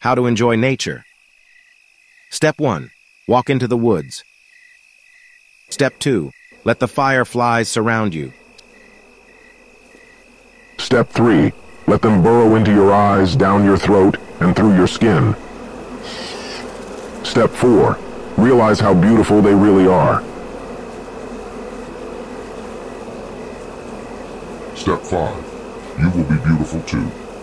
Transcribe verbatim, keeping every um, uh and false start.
How to enjoy nature. Step one. Walk into the woods. Step two. Let the fireflies surround you. Step three. Let them burrow into your eyes, down your throat, and through your skin. Step four. Realize how beautiful they really are. Step five. You will be beautiful too.